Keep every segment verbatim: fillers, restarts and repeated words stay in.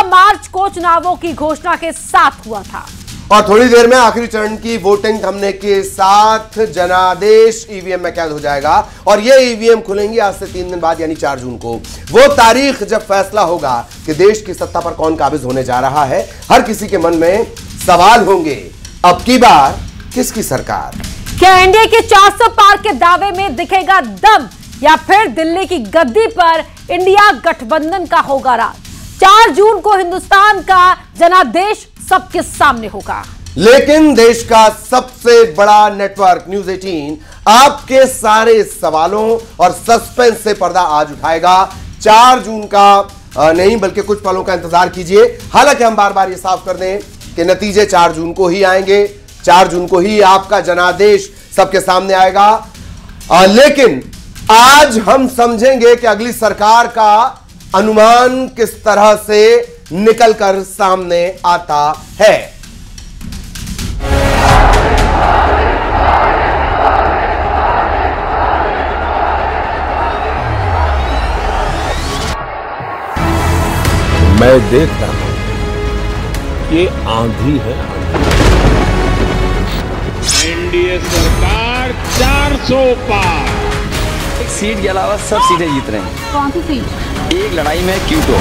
चौदह मार्च को चुनावों की घोषणा के साथ हुआ था। और थोड़ी देर में आखिरी चरण की वोटिंग थमने के साथ जनादेश ईवीएम में कैद हो जाएगा और ये ईवीएम खुलेंगी आज से तीन दिन बाद यानी चार जून को। वो तारीख जब फैसला होगा कि देश की सत्ता पर कौन काबिज होने जा रहा है। हर किसी के मन में सवाल होंगे, अब की बार किसकी सरकार? क्या एनडीए के चार सौ पार के दावे में दिखेगा दम या फिर दिल्ली की गद्दी पर इंडिया गठबंधन का होगा राज? चार जून को हिंदुस्तान का जनादेश सबके सामने होगा, लेकिन देश का सबसे बड़ा नेटवर्क न्यूज़ अठारह आपके सारे सवालों और सस्पेंस से पर्दा आज उठाएगा। चार जून का नहीं बल्कि कुछ पलों का इंतजार कीजिए। हालांकि हम बार बार ये साफ कर दें कि नतीजे चार जून को ही आएंगे, चार जून को ही आपका जनादेश सबके सामने आएगा। आ, लेकिन आज हम समझेंगे कि अगली सरकार का अनुमान किस तरह से निकलकर सामने आता है। मैं देख रहा हूं ये आंधी है, एनडीए सरकार चार सौ पार। एक सीट के अलावा सब सीटें जीत रहे हैं। कौन सी सीट? एक लड़ाई में क्यूटो।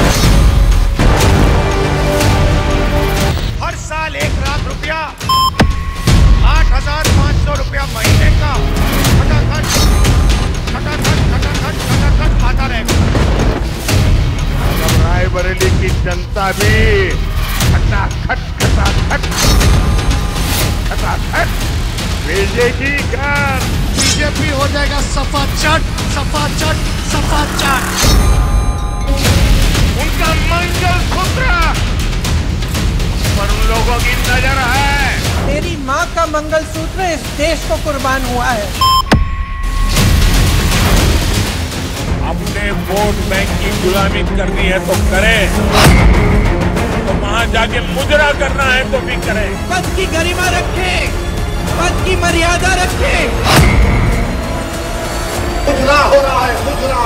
हर साल एक लाख रुपया, आठ हजार पाँच सौ रुपया महीने का खटाखट खटाखट खटाखट खटाखट आता रहेगा। रायबरेली की जनता भी खटाखट खटाखट खटाखट भेजेगी घर। बीजेपी हो जाएगा सफा चट सफा चट सफा चट। उनका मंगल सूत्र पर उन लोगों की नजर है। मेरी माँ का मंगलसूत्र इस देश को कुर्बान हुआ है। अपने वोट बैंक की गुलामी करनी है तो करें, तो वहां जाके मुजरा करना है तो भी करें। पद की गरिमा रखें, पद की मर्यादा रखें। मुजरा हो रहा है, मुजरा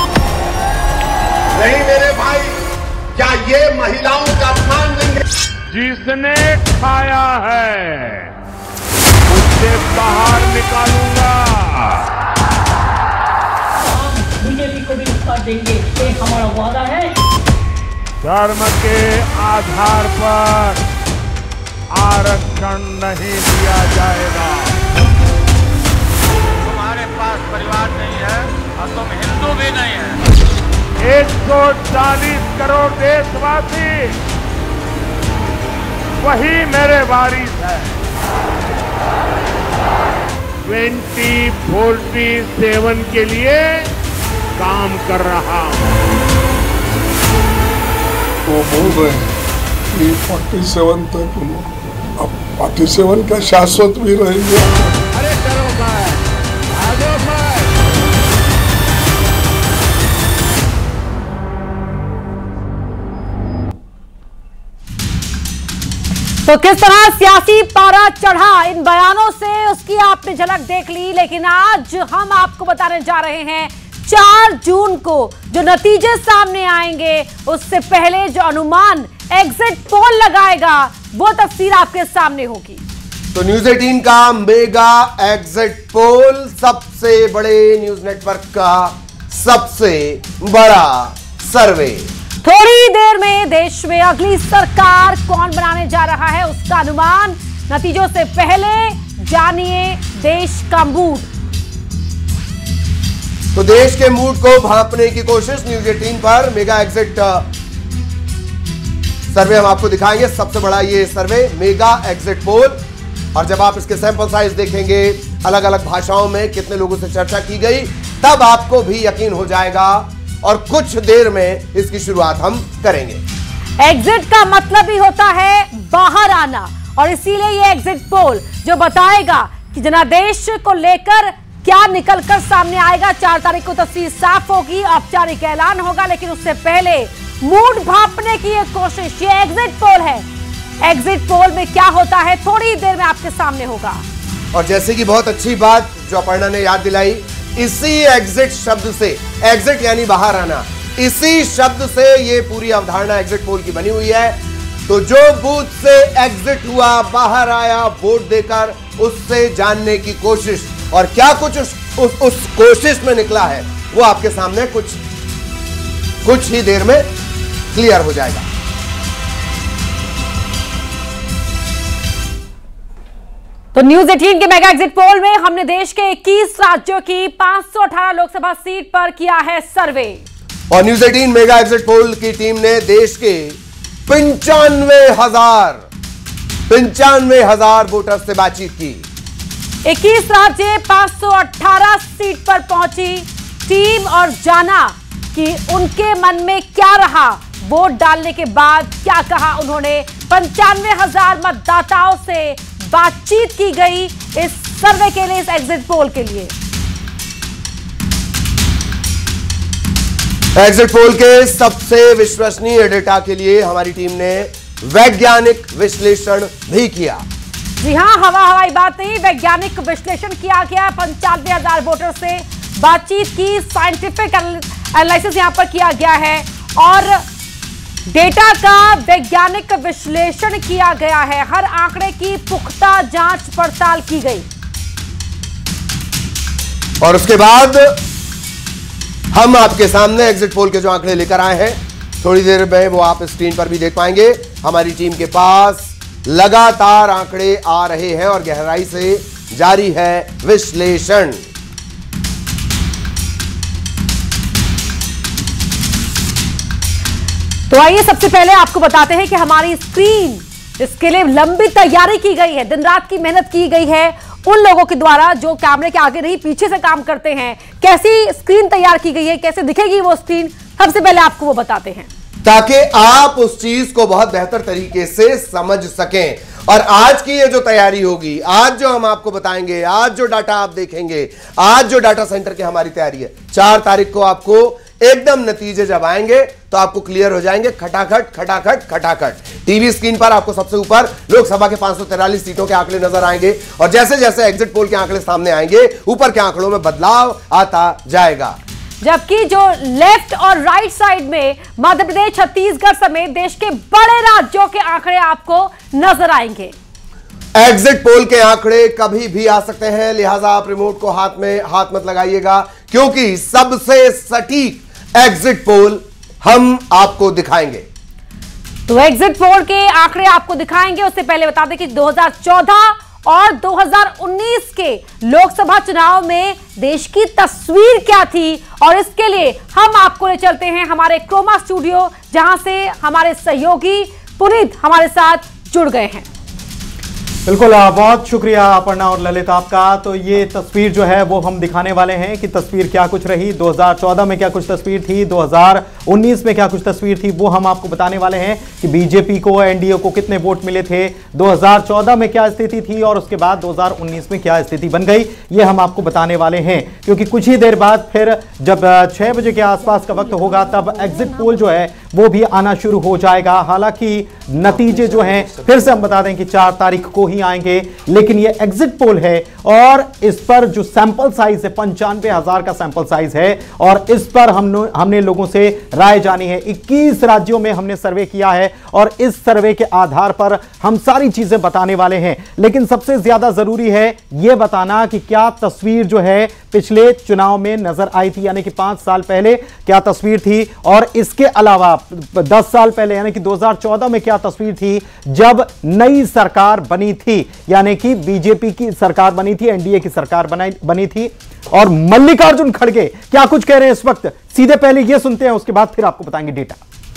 नहीं मेरे भाई। क्या ये महिलाओं का अपमान नहीं है? जिसने खाया है उससे बाहर निकालूंगा। बीजेपी को भी साथ देंगे, ये हमारा वादा है। धर्म के आधार पर आरक्षण नहीं दिया जाएगा। तुम्हारे पास परिवार नहीं है और तुम हिंदू भी नहीं है। एक सौ चालीस करोड़ देशवासी वही मेरे वारिस है। ट्वेंटी फोर्टी सेवन के लिए काम कर रहा हूं। वो बोल रहे हैं कि फोर्टी सेवन तक अब फोर्टी सेवन का शाश्वत भी रहेंगे। अरे चलो भाई, आ जाओ भाई। तो किस तरह सियासी पारा चढ़ा इन बयानों से, उसकी आपने झलक देख ली। लेकिन आज हम आपको बताने जा रहे हैं चार जून को जो नतीजे सामने आएंगे उससे पहले जो अनुमान एग्जिट पोल लगाएगा वो तस्वीर आपके सामने होगी। तो न्यूज़ अठारह का मेगा एग्जिट पोल, सबसे बड़े न्यूज नेटवर्क का सबसे बड़ा सर्वे। थोड़ी देर में देश में अगली सरकार कौन बनाने जा रहा है उसका अनुमान। नतीजों से पहले जानिए देश का मूड। तो देश के मूड को भांपने की कोशिश न्यूज़ अठारह पर मेगा एग्जिट सर्वे हम आपको दिखाएंगे। सबसे बड़ा ये सर्वे मेगा एग्जिट पोल, और जब आप इसके सैंपल साइज देखेंगे अलग अलग भाषाओं में कितने लोगों से चर्चा की गई, तब आपको भी यकीन हो जाएगा। और कुछ देर में इसकी शुरुआत हम करेंगे। एग्जिट का मतलब ही होता है बाहर आना, और इसीलिए ये एग्जिट पोल जो बताएगा कि जनादेश को लेकर क्या निकलकर सामने आएगा। चार तारीख को तस्वीर साफ होगी, औपचारिक ऐलान होगा, लेकिन उससे पहले मूड भांपने की एक कोशिश ये एग्जिट पोल है। एग्जिट पोल में क्या होता है थोड़ी देर में आपके सामने होगा। और जैसे कि बहुत अच्छी बात जो अपर्णा ने याद दिलाई, इसी एग्जिट शब्द से, एग्जिट यानी बाहर आना, इसी शब्द से ये पूरी अवधारणा एग्जिट पोल की बनी हुई है। तो जो बूथ से एग्जिट हुआ, बाहर आया वोट देकर, उससे जानने की कोशिश, और क्या कुछ उस, उस, उस कोशिश में निकला है वो आपके सामने कुछ कुछ ही देर में क्लियर हो जाएगा। तो न्यूज अठारह के मेगा एग्जिट पोल में हमने देश के इक्कीस राज्यों की पांच सौ अठारह लोकसभा सीट पर किया है सर्वे। और न्यूज अठारह मेगा एग्जिट पोल की टीम ने देश के पंचानवे हजार पंचानवे हजार वोटर्स से बातचीत की। इक्कीस राज्य पांच सौ अठारह सीट पर पहुंची टीम और जाना कि उनके मन में क्या रहा, वोट डालने के बाद क्या कहा उन्होंने। पंचानवे हजार मतदाताओं से बातचीत की गई इस सर्वे के लिए, इस एग्जिट पोल के लिए। एग्जिट पोल के सबसे विश्वसनीय डेटा के लिए हमारी टीम ने वैज्ञानिक विश्लेषण भी किया। जी हां, हवा हवाई बात नहीं, वैज्ञानिक विश्लेषण किया गया। पंचानवे हजार वोटर से बातचीत की, साइंटिफिक एनालिसिस यहां पर किया गया है और डेटा का वैज्ञानिक विश्लेषण किया गया है। हर आंकड़े की पुख्ता जांच पड़ताल की गई और उसके बाद हम आपके सामने एग्जिट पोल के जो आंकड़े लेकर आए हैं, थोड़ी देर में वो आप स्क्रीन पर भी देख पाएंगे। हमारी टीम के पास लगातार आंकड़े आ रहे हैं और गहराई से जारी है विश्लेषण। तो आइए सबसे पहले आपको बताते हैं कि हमारी स्क्रीन, इसके लिए लंबी तैयारी की गई है, दिन रात की मेहनत की गई है उन लोगों के द्वारा जो कैमरे के आगे नहीं पीछे से काम करते हैं। कैसी स्क्रीन तैयार की गई है, कैसे दिखेगी वो स्क्रीन, सबसे पहले आपको वो बताते हैं ताकि आप उस चीज को बहुत बेहतर तरीके से समझ सकें। और आज की ये जो तैयारी होगी, आज जो हम आपको बताएंगे, आज जो डाटा आप देखेंगे, आज जो डाटा सेंटर की हमारी तैयारी है, चार तारीख को आपको एकदम नतीजे जब आएंगे तो आपको क्लियर हो जाएंगे, खटाखट खटाखट खटाखट। टीवी स्क्रीन पर आपको सबसे ऊपर लोकसभा के पांच सौ तिरालीस सीटों के आंकड़े नजर आएंगे और जैसे जैसे एग्जिट पोल के आंकड़े सामने आएंगे, ऊपर के आंकड़ों में बदलाव आता जाएगा। जबकि जो लेफ्ट और राइट साइड में मध्य प्रदेश, छत्तीसगढ़ समेत देश के बड़े राज्यों के आंकड़े आपको नजर आएंगे। एग्जिट पोल के आंकड़े कभी भी आ सकते हैं, लिहाजा आप रिमोट को हाथ में हाथ मत लगाइएगा, क्योंकि सबसे सटीक एग्जिट पोल हम आपको दिखाएंगे। तो एग्जिट पोल के आंकड़े आपको दिखाएंगे। उससे पहले बता दें कि दो हज़ार चौदह और दो हज़ार उन्नीस के लोकसभा चुनाव में देश की तस्वीर क्या थी, और इसके लिए हम आपको ले चलते हैं हमारे क्रोमा स्टूडियो, जहां से हमारे सहयोगी पुनीत हमारे साथ जुड़ गए हैं। बिल्कुल, बहुत शुक्रिया अपर्णा और ललित आपका। तो ये तस्वीर जो है वो हम दिखाने वाले हैं कि तस्वीर क्या कुछ रही, दो हज़ार चौदह में क्या कुछ तस्वीर थी, दो हज़ार उन्नीस में क्या कुछ तस्वीर थी, वो हम आपको बताने वाले हैं कि बीजेपी को, एनडीए को कितने वोट मिले थे, दो हज़ार चौदह में क्या स्थिति थी और उसके बाद दो हज़ार उन्नीस में क्या स्थिति बन गई, ये हम आपको बताने वाले हैं। क्योंकि कुछ ही देर बाद फिर जब छह बजे के आसपास का वक्त होगा तब एग्जिट पोल जो है वो भी आना शुरू हो जाएगा। हालांकि नतीजे जो हैं फिर से हम बता दें कि चार तारीख को ही आएंगे, लेकिन ये एग्जिट पोल है और इस पर जो सैंपल साइज है पंचानवे हजार का सैंपल साइज है और इस पर हमने हमने लोगों से राय जानी है। इक्कीस राज्यों में हमने सर्वे किया है और इस सर्वे के आधार पर हम सारी चीजें बताने वाले हैं। लेकिन सबसे ज्यादा जरूरी है यह बताना कि क्या तस्वीर जो है पिछले चुनाव में नजर आई थी, यानी कि पांच साल पहले क्या तस्वीर थी, और इसके अलावा दस साल पहले यानी कि दो हज़ार चौदह में क्या तस्वीर थी जब नई सरकार बनी थी, यानी कि बीजेपी की सरकार बनी थी, एनडीए की सरकार बनाई बनी थी, और मल्लिकार्जुन खड़गे क्या कुछ कह रहे हैं इस वक्त। सीधे पहले यह सुनते हैं, उसके बाद फिर आपको बताएंगे डेटा।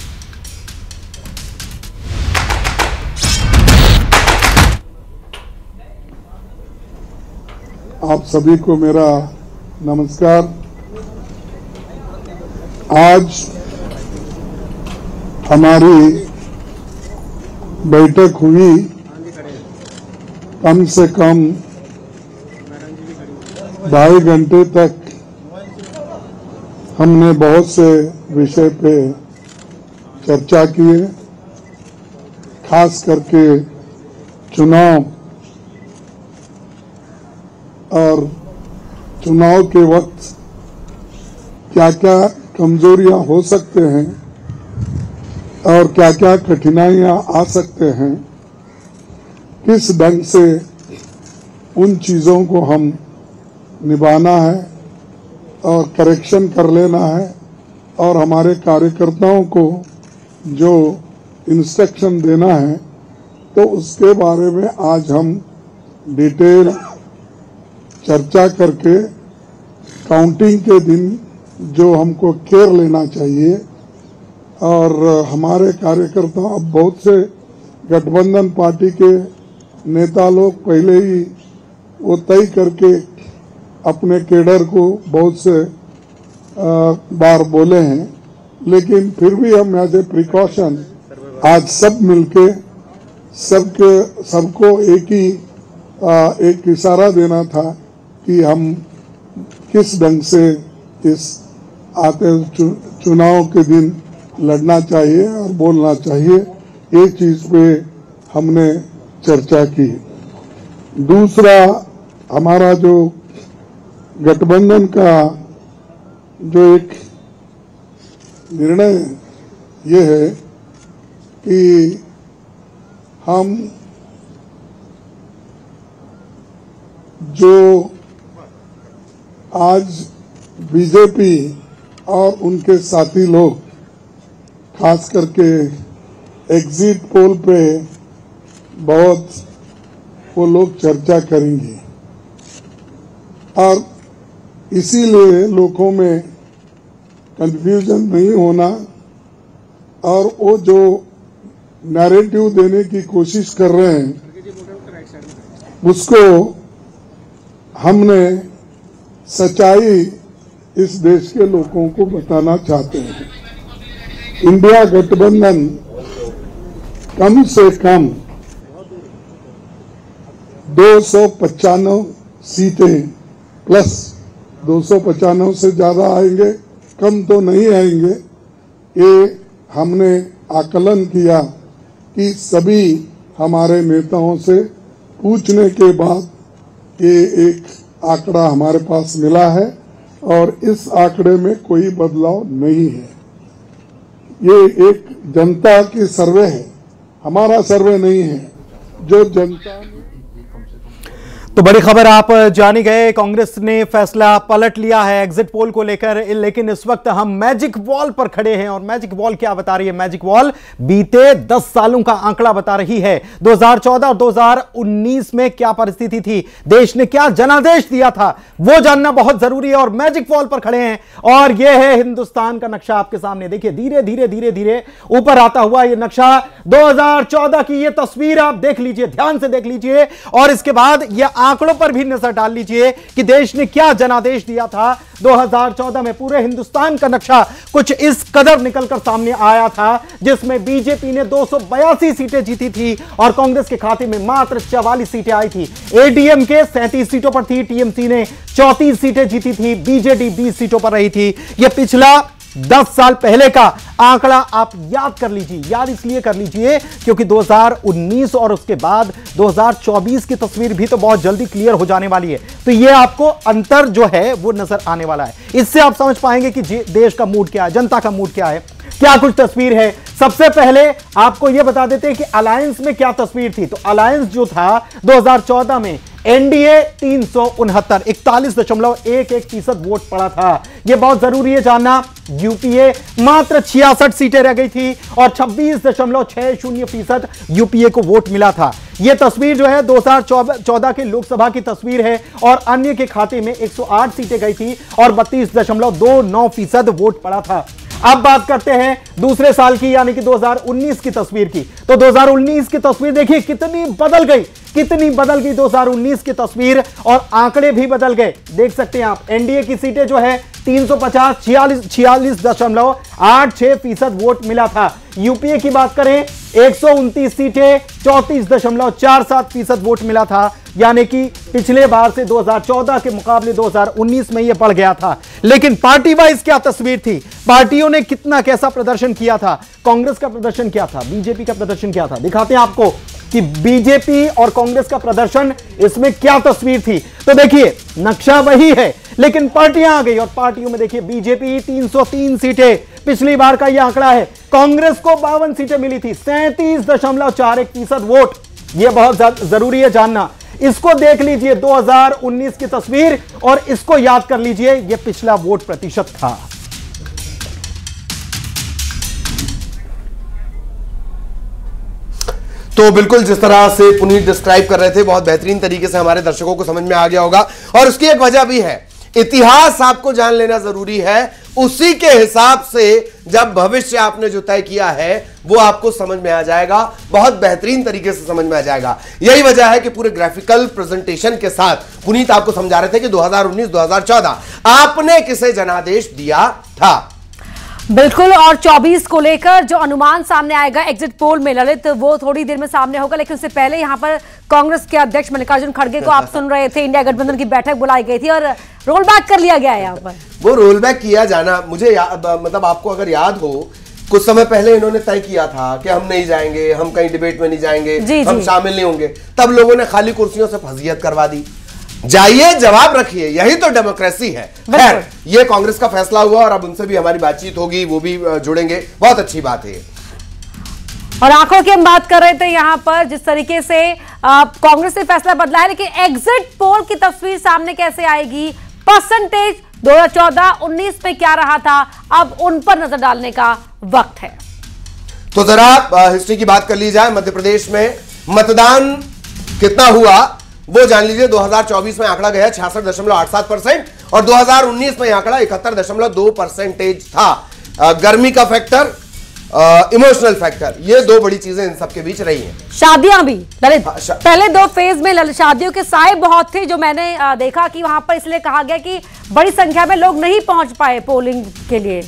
आप सभी को मेरा नमस्कार। आज हमारी बैठक हुई, कम से कम ढाई घंटे तक हमने बहुत से विषय पे चर्चा की है, खास करके चुनाव और चुनाव के वक्त क्या क्या कमजोरियां हो सकते हैं और क्या क्या कठिनाइयां आ सकते हैं, किस ढंग से उन चीज़ों को हम निभाना है और करेक्शन कर लेना है और हमारे कार्यकर्ताओं को जो इंस्ट्रक्शन देना है, तो उसके बारे में आज हम डिटेल चर्चा करके काउंटिंग के दिन जो हमको केयर लेना चाहिए। और हमारे कार्यकर्ता, अब बहुत से गठबंधन पार्टी के नेता लोग पहले ही वो तय करके अपने केडर को बहुत से आ, बार बोले हैं, लेकिन फिर भी हम एज ए प्रिकॉशन आज सब मिलके सबके सबको एक ही आ, एक इशारा देना था कि हम किस ढंग से इस आते चु, चुनाव के दिन लड़ना चाहिए और बोलना चाहिए। ये चीज पे हमने चर्चा की। दूसरा, हमारा जो गठबंधन का जो एक निर्णय ये है कि हम जो आज बीजेपी और उनके साथी लोग खास करके एग्जिट पोल पे बहुत वो लोग चर्चा करेंगे और इसीलिए लोगों में कंफ्यूजन नहीं होना और वो जो नैरेटिव देने की कोशिश कर रहे हैं उसको हमने सच्चाई इस देश के लोगों को बताना चाहते हैं। इंडिया गठबंधन कम से कम दो सौ पचानवे सीटें प्लस दो सौ पचानवे से ज्यादा आएंगे, कम तो नहीं आएंगे। ये हमने आकलन किया कि सभी हमारे नेताओं से पूछने के बाद ये एक आंकड़ा हमारे पास मिला है और इस आंकड़े में कोई बदलाव नहीं है। ये एक जनता की सर्वे है, हमारा सर्वे नहीं है। जो जनता तो बड़ी खबर आप जानी गए, कांग्रेस ने फैसला पलट लिया है एग्जिट पोल को लेकर, लेकिन इस वक्त हम मैजिक वॉल पर खड़े हैं और मैजिक वॉल क्या बता रही है? मैजिक वॉल बीते दस सालों का आंकड़ा बता रही है। दो हज़ार चौदह और दो हज़ार उन्नीस में क्या परिस्थिति थी, देश ने क्या जनादेश दिया था, वो जानना बहुत जरूरी है। और मैजिक वॉल पर खड़े हैं और यह है हिंदुस्तान का नक्शा आपके सामने। देखिए धीरे धीरे धीरे धीरे ऊपर आता हुआ यह नक्शा, दो हज़ार चौदह की यह तस्वीर आप देख लीजिए, ध्यान से देख लीजिए और इसके बाद यह आंकड़ों पर भी नजर डाल लीजिए कि देश ने क्या जनादेश दिया था दो हज़ार चौदह में। पूरे हिंदुस्तान का नक्शा कुछ इस कदर निकलकर सामने आया था, जिसमें बीजेपी ने दो सौ बयासी सीटें जीती थी और कांग्रेस के खाते में मात्र चवालीस सीटें आई थी। एडीएम के सैंतीस सीटों पर थी, टीएमसी ने चौंतीस सीटें जीती थी, बीजेडी बीस सीटों पर रही थी। यह पिछला दस साल पहले का आंकड़ा आप याद कर लीजिए। याद इसलिए कर लीजिए क्योंकि दो हज़ार उन्नीस और उसके बाद दो हज़ार चौबीस की तस्वीर भी तो बहुत जल्दी क्लियर हो जाने वाली है, तो यह आपको अंतर जो है वो नजर आने वाला है। इससे आप समझ पाएंगे कि देश का मूड क्या है, जनता का मूड क्या है, क्या कुछ तस्वीर है। सबसे पहले आपको यह बता देते हैं कि अलायंस में क्या तस्वीर थी। तो अलायंस जो था दो हज़ार चौदह में एनडीए तीन सौ उनहत्तर इकतालीस दशमलव एक एक फीसद वोट पड़ा था। यह बहुत जरूरी है जानना। यूपीए मात्र छियासठ सीटें रह गई थी और छब्बीस दशमलव छह शून्य फीसद यूपीए को वोट मिला था। यह तस्वीर जो है दो हज़ार चौदह के लोकसभा की तस्वीर है और अन्य के खाते में एक सौ आठ सीटें गई थी और बत्तीस दशमलव दो नौ फीसद वोट पड़ा था। अब बात करते हैं दूसरे साल की यानी कि दो हज़ार उन्नीस की तस्वीर की। तो दो हज़ार उन्नीस की तस्वीर देखिए कितनी बदल गई, कितनी बदल गई दो हज़ार उन्नीस की तस्वीर और आंकड़े भी बदल गए। देख सकते हैं आप, एनडीए की सीटें जो है तीन सौ पचास छियालीस छियालीस दशमलव आठ छह फीसद वोट मिला था। यूपीए की बात करें एक सौ उनतीस सीटें चौंतीस दशमलव चार सात फीसद वोट मिला था, यानी कि पिछले बार से दो हज़ार चौदह के मुकाबले दो हज़ार उन्नीस में यह बढ़ गया था। लेकिन पार्टी वाइज क्या तस्वीर थी, पार्टियों ने कितना कैसा प्रदर्शन किया था, कांग्रेस का प्रदर्शन क्या था, बीजेपी का प्रदर्शन क्या था, दिखाते हैं आपको कि बीजेपी और कांग्रेस का प्रदर्शन इसमें क्या तस्वीर थी। तो देखिए नक्शा वही है लेकिन पार्टियां आ गई और पार्टियों में देखिए बीजेपी तीन सौ तीन सीटें, पिछली बार का यह आंकड़ा है। कांग्रेस को बावन सीटें मिली थी, सैंतीस दशमलव चार एक फीसद वोट। यह बहुत जरूरी है जानना। इसको देख लीजिए दो हज़ार उन्नीस की तस्वीर और इसको याद कर लीजिए, यह पिछला वोट प्रतिशत था। तो बिल्कुल जिस तरह से पुनीत डिस्क्राइब कर रहे थे, बहुत बेहतरीन तरीके से हमारे दर्शकों को समझ में आ गया होगा। और उसकी एक वजह भी है, इतिहास आपको जान लेना जरूरी है। उसी के हिसाब से जब भविष्य आपने जो तय किया है वो आपको समझ में आ जाएगा, बहुत बेहतरीन तरीके से समझ में आ जाएगा। यही वजह है कि पूरे ग्राफिकल प्रेजेंटेशन के साथ पुनीत आपको समझा रहे थे कि दो हज़ार उन्नीस दो हज़ार चौदह आपने किसे जनादेश दिया था। बिल्कुल, और चौबीस को लेकर जो अनुमान सामने आएगा एग्जिट पोल में ललित, वो थोड़ी देर में सामने होगा। लेकिन उससे पहले यहां पर कांग्रेस के अध्यक्ष मल्लिकार्जुन खड़गे को आप सुन रहे थे। इंडिया गठबंधन की बैठक बुलाई गई थी और रोल बैक कर लिया गया है यहां पर। वो रोल बैक किया जाना, मुझे मतलब आपको अगर याद हो, कुछ समय पहले इन्होंने तय किया था कि हम नहीं जाएंगे, हम कहीं डिबेट में नहीं जाएंगे, जी, हम जी। शामिल नहीं होंगे। तब लोगों ने खाली कुर्सियों से फजीयत करवा दी। जाइए, जवाब रखिए, यही तो डेमोक्रेसी है। खैर, ये कांग्रेस का फैसला हुआ और अब उनसे भी हमारी बातचीत होगी, वो भी जुड़ेंगे, बहुत अच्छी बात है। और आंकड़ों की हम बात कर रहे थे यहां पर, जिस तरीके से कांग्रेस ने फैसला बदला है, लेकिन एग्जिट पोल की तस्वीर सामने कैसे आएगी, परसेंटेज दो हज़ार चौदह उन्नीस में क्या रहा था, अब उन पर नजर डालने का वक्त है। तो जरा हिस्ट्री की बात कर ली जाए। मध्य प्रदेश में मतदान कितना हुआ वो जान लीजिए। दो हज़ार चौबीस में आंकड़ा गया छियासठ दशमलव आठ सात परसेंट और दो हज़ार उन्नीस में आंकड़ा इकहत्तर दशमलव दो परसेंटेज था। आ, गर्मी का फैक्टर, इमोशनल फैक्टर, ये दो बड़ी चीजें इन सबके बीच रही हैं। शादियां भी ललित, हाँ, शा... पहले दो फेज में ललित शादियों के साए बहुत थे, जो मैंने आ, देखा कि वहां पर इसलिए कहा गया कि बड़ी संख्या में लोग नहीं पहुंच पाए पोलिंग के लिए।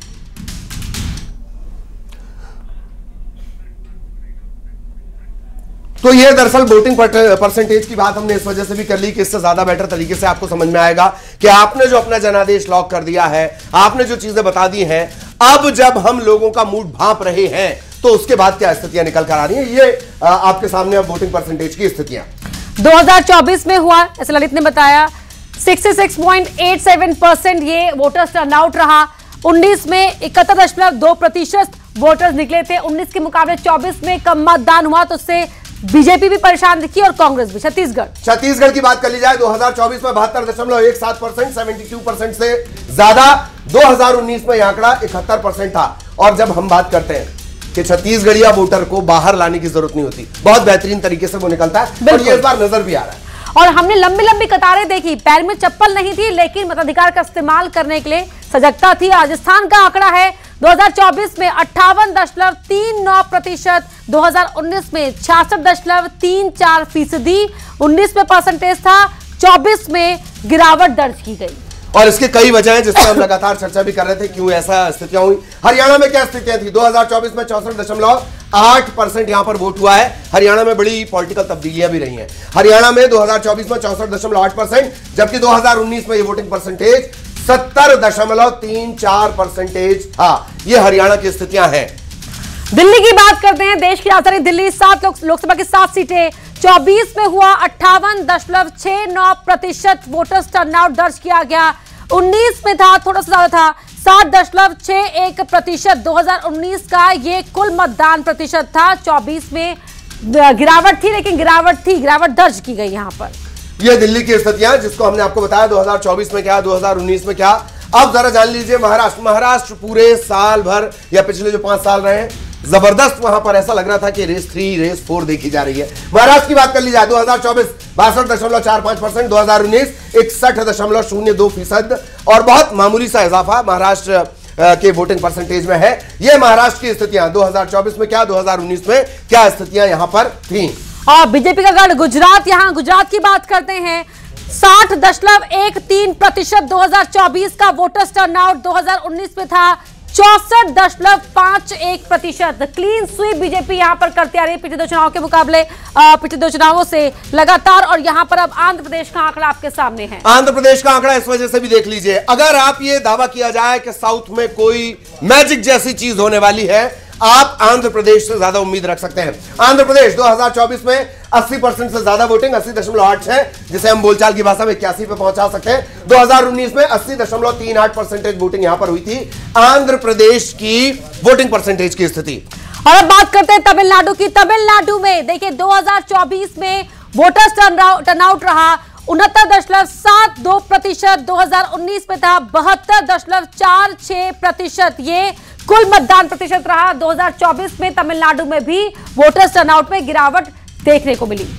तो ये दरअसल वोटिंग परसेंटेज की बात हमने इस वजह से भी कर ली कि इससे ज्यादा बेटर तरीके से आपको समझ में आएगा कि आपने जो अपना जनादेश लॉक कर दिया है, आपने जो चीजें बता दी हैं, अब जब हम लोगों का मूड भांप रहे हैं तो उसके बाद क्या स्थितियां निकल कर आ रही हैं, ये आपके सामने अब वोटिंग परसेंटेज की स्थितियां। दो हज़ार चौबीस में हुआ, ऐसे ललित ने बताया, छियासठ पॉइंट सत्तासी परसेंट ये वोटर्स टर्नआउट रहा। उन्नीस में इकहत्तर दशमलव दो प्रतिशत वोटर्स निकले थे। उन्नीस के मुकाबले चौबीस में कम मतदान हुआ, तो उससे बीजेपी भी परेशान दिखी और कांग्रेस भी। छत्तीसगढ़ छत्तीसगढ़ की बात कर ली जाए, दो हज़ार चौबीस में बहत्तर दशमलव एक सात परसेंट, बहत्तर परसेंट से ज्यादा। दो हज़ार उन्नीस में आंकड़ा इकहत्तर परसेंट था। और जब हम बात करते हैं कि छत्तीसगढ़िया वोटर को बाहर लाने की जरूरत नहीं होती, बहुत बेहतरीन तरीके से वो निकलता है और ये इस बार नजर भी आ रहा है। और हमने लंबी लंबी कतारें देखी, पैर में चप्पल नहीं थी लेकिन मताधिकार का इस्तेमाल करने के लिए सजगता थी। राजस्थान का आंकड़ा है दो हज़ार चौबीस में अट्ठावन दशमलव तीन नौ प्रतिशत, दो हज़ार उन्नीस में छियासठ दशमलव तीन चार फीसदी। उन्नीस में परसेंटेज था, चौबीस में गिरावट दर्ज की गई। और इसके कई वजह हैं जिस पर हम लगातार चर्चा भी कर रहे थे, क्यों ऐसा स्थितियां हुई। हरियाणा में क्या स्थितियां थी, दो हज़ार चौबीस में चौसठ दशमलव आठ परसेंट यहां पर वोट हुआ है। हरियाणा में बड़ी पॉलिटिकल तब्दीलियां भी रही हैं। हरियाणा में दो हज़ार चौबीस में चौसठ दशमलव आठ परसेंट, जबकि दो हज़ार उन्नीस में ये वोटिंग परसेंटेज सत्तर दशमलव तीन चार परसेंटेज था। ये हरियाणा की स्थितियां हैं। दिल्ली की बात करते हैं, देश की राजधानी दिल्ली, सात लोक, लोकसभा की सात सीटें। चौबीस में हुआ अट्ठावन दशमलव छह नौ प्रतिशत वोटर्स टर्नआउट दर्ज किया गया। उन्नीस में था, थोड़ा सा ज्यादा था, सात दशमलव छह एक प्रतिशत। दो हज़ार उन्नीस का ये कुल मतदान प्रतिशत था। चौबीस में गिरावट थी, लेकिन गिरावट थी, गिरावट दर्ज की गई यहां पर। ये दिल्ली की स्थितियां जिसको हमने आपको बताया दो हज़ार चौबीस में क्या, दो हज़ार उन्नीस में क्या। अब जरा जान लीजिए महाराष्ट्र। महाराष्ट्र पूरे साल भर या पिछले जो पांच साल रहे हैं, जबरदस्त वहां पर ऐसा लग रहा था कि रेस थ्री रेस फोर देखी जा रही है। महाराष्ट्र की बात कर ली जाए, दो हज़ार चौबीस बासठ दशमलव चार पांच परसेंट, दो हज़ार उन्नीस इकसठ दशमलव शून्य दो फीसद और बहुत मामूली सा इजाफा महाराष्ट्र के वोटिंग परसेंटेज में है। ये महाराष्ट्र की स्थितियां दो हज़ार चौबीस में क्या, दो हज़ार उन्नीस में क्या स्थितियां यहां पर थी। और बीजेपी का गढ़ गुजरात, यहां गुजरात की बात करते हैं, साठ दशमलव एक तीन प्रतिशत दो हज़ार चौबीस का वोटर्स टर्नआउट, दो हज़ार उन्नीस में था चौसठ दशमलव पांच एक प्रतिशत। क्लीन स्वीप बीजेपी यहां पर करते आ रही है पिछले दो चुनाव के मुकाबले, पिछले दो चुनावों से लगातार। और यहां पर अब आंध्र प्रदेश का आंकड़ा आपके सामने है। आंध्र प्रदेश का आंकड़ा इस वजह से भी देख लीजिए, अगर आप ये दावा किया जाए कि साउथ में कोई मैजिक जैसी चीज होने वाली है, आप आंध्र प्रदेश से ज्यादा उम्मीद रख सकते हैं। आंध्र प्रदेश दो हज़ार चौबीस में अस्सी परसेंट से ज्यादा वोटिंग, अस्सी दशमलव आठ छह, जिसे हम बोलचाल की भाषा में इक्यासी पे पहुंचा सकते हैं। दो हज़ार उन्नीस में अस्सी दशमलव तीन आठ परसेंटेज वोटिंग यहां पर हुई थी। आंध्र प्रदेश की वोटिंग परसेंटेज की स्थिति। और अब बात करते हैं तमिलनाडु की। तमिलनाडु में देखिए दो हज़ार चौबीस में वोटर्स टर्नआउट रहा उनहत्तर दशमलव सात दो प्रतिशत, दो हज़ार उन्नीस में था बहत्तर दशमलव चार छह प्रतिशत। ये कुल मतदान प्रतिशत रहा। दो हज़ार चौबीस में तमिलनाडु में भी वोटर्स टर्नआउट में गिरावट देखने को मिली।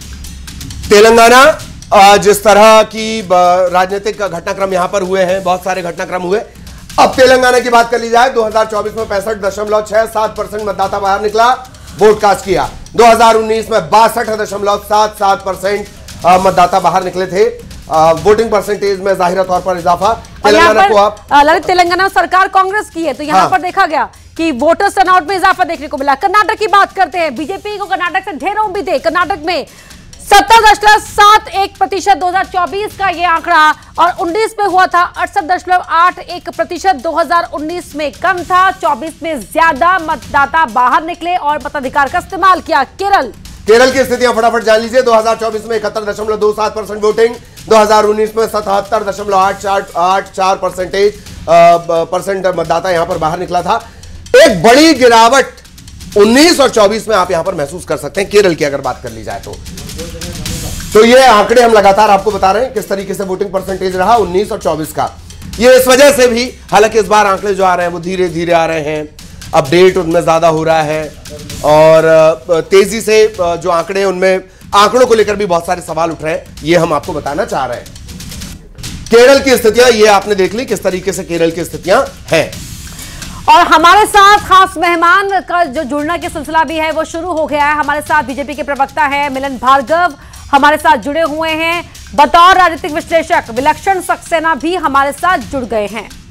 तेलंगाना, जिस तरह की राजनीतिक घटनाक्रम यहां पर हुए हैं, बहुत सारे घटनाक्रम हुए। अब तेलंगाना की बात कर ली जाए, दो हज़ार चौबीस में पैंसठ दशमलव छह सात परसेंट मतदाता बाहर निकला, वोट कास्ट किया। दो हज़ार उन्नीस में बासठ दशमलव सात सात परसेंट मतदाता बाहर निकले थे। वोटिंग परसेंटेज में जाहिर तौर पर इजाफा। तेलंगाना को आप ललित, तेलंगाना सरकार कांग्रेस की है, तो यहां हाँ। पर देखा गया कि वोटर्स टर्नआउट में इजाफा देखने को मिला। कर्नाटक की बात करते हैं, बीजेपी को कर्नाटक से ढेर उम्मीदें। कर्नाटक में सत्तर दशमलव सात एक प्रतिशत दो हजार चौबीस का ये आंकड़ा, और उन्नीस में हुआ था अड़सठ दशमलव आठ एक प्रतिशत। दो हजार उन्नीस में कम था, चौबीस में ज्यादा मतदाता बाहर निकले और मताधिकार का इस्तेमाल किया। केरल केरल की स्थितियां फटाफट जान लीजिए। दो हज़ार चौबीस में इकहत्तर दशमलव दो सात परसेंट वोटिंग, दो हज़ार उन्नीस में सतहत्तर दशमलव आठ चार आठ चार परसेंटेज परसेंट मतदाता यहां पर बाहर निकला था। एक बड़ी गिरावट उन्नीस और चौबीस में आप यहां पर महसूस कर सकते हैं। केरल की अगर बात कर ली जाए तो तो ये आंकड़े हम लगातार आपको बता रहे हैं किस तरीके से वोटिंग परसेंटेज रहा उन्नीस और चौबीस का। ये इस वजह से भी, हालांकि इस बार आंकड़े जो आ रहे हैं वो धीरे धीरे आ रहे हैं, अपडेट उनमें ज्यादा हो रहा है, और तेजी से जो आंकड़े उनमें आंकड़ों को लेकर भी बहुत सारे सवाल उठ रहे हैं, ये हम आपको बताना चाह रहे हैं। केरल की स्थितियां ये आपने देख ली किस तरीके से केरल की स्थितियां हैं। और हमारे साथ खास मेहमान का जो जुड़ना के सिलसिला भी है वो शुरू हो गया है। हमारे साथ बीजेपी के प्रवक्ता है मिलन भार्गव हमारे साथ जुड़े हुए हैं। बतौर राजनीतिक विश्लेषक विलक्षण सक्सेना भी हमारे साथ जुड़ गए हैं।